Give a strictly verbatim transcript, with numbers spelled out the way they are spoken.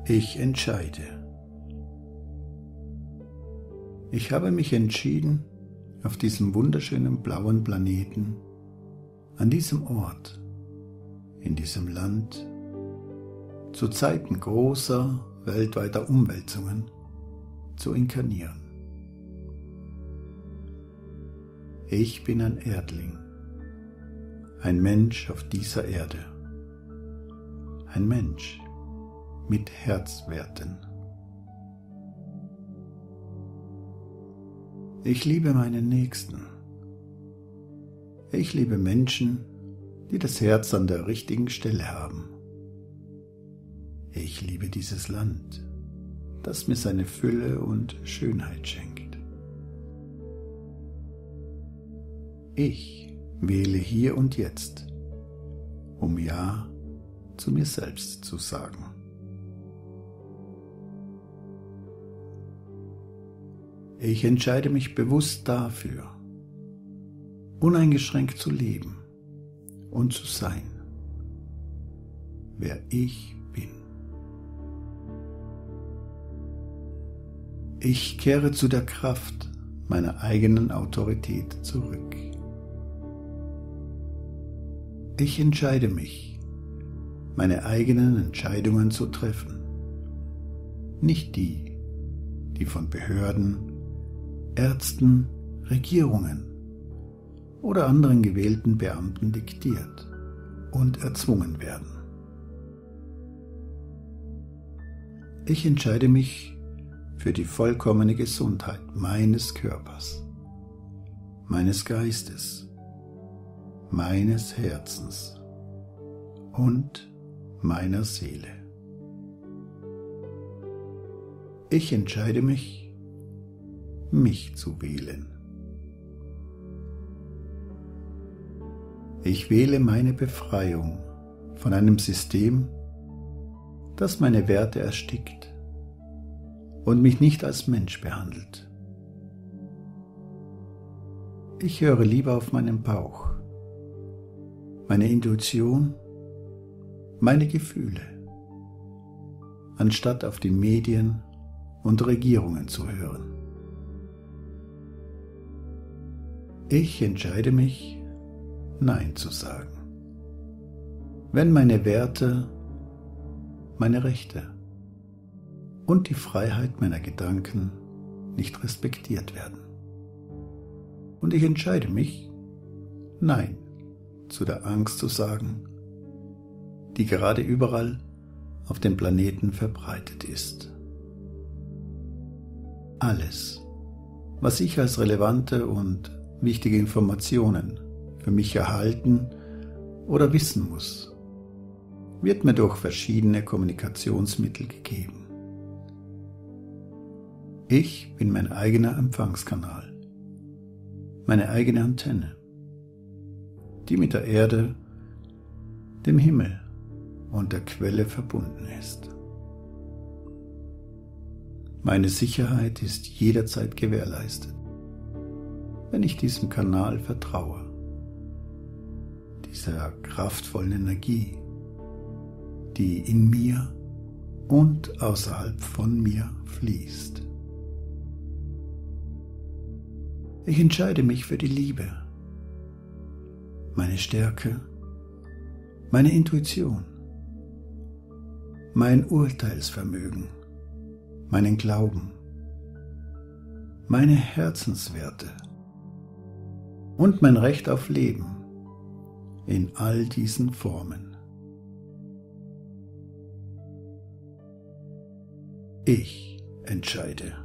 Ich entscheide. Ich habe mich entschieden, auf diesem wunderschönen blauen Planeten, an diesem Ort, in diesem Land, zu Zeiten großer weltweiter Umwälzungen zu inkarnieren. Ich bin ein Erdling, ein Mensch auf dieser Erde, ein Mensch mit Herzwerten. Ich liebe meinen Nächsten. Ich liebe Menschen, die das Herz an der richtigen Stelle haben. Ich liebe dieses Land, das mir seine Fülle und Schönheit schenkt. Ich wähle hier und jetzt, um Ja zu mir selbst zu sagen. Ich entscheide mich bewusst dafür, uneingeschränkt zu leben und zu sein, wer ich bin. Ich kehre zu der Kraft meiner eigenen Autorität zurück. Ich entscheide mich, meine eigenen Entscheidungen zu treffen, nicht die, die von Behörden, Ärzten, Regierungen oder anderen gewählten Beamten diktiert und erzwungen werden. Ich entscheide mich für die vollkommene Gesundheit meines Körpers, meines Geistes, meines Herzens und meiner Seele. Ich entscheide mich, mich zu wählen. Ich wähle meine Befreiung von einem System, das meine Werte erstickt und mich nicht als Mensch behandelt. Ich höre lieber auf meinen Bauch, meine Intuition, meine Gefühle, anstatt auf die Medien und Regierungen zu hören. Ich entscheide mich, Nein zu sagen, wenn meine Werte, meine Rechte und die Freiheit meiner Gedanken nicht respektiert werden. Und ich entscheide mich, Nein zu der Angst zu sagen, die gerade überall auf dem Planeten verbreitet ist. Alles, was ich als relevante und wichtige Informationen für mich erhalten oder wissen muss, wird mir durch verschiedene Kommunikationsmittel gegeben. Ich bin mein eigener Empfangskanal, meine eigene Antenne, die mit der Erde, dem Himmel und der Quelle verbunden ist. Meine Sicherheit ist jederzeit gewährleistet, wenn ich diesem Kanal vertraue, dieser kraftvollen Energie, die in mir und außerhalb von mir fließt. Ich entscheide mich für die Liebe, meine Stärke, meine Intuition, mein Urteilsvermögen, meinen Glauben, meine Herzenswerte und mein Recht auf Leben in all diesen Formen. Ich entscheide.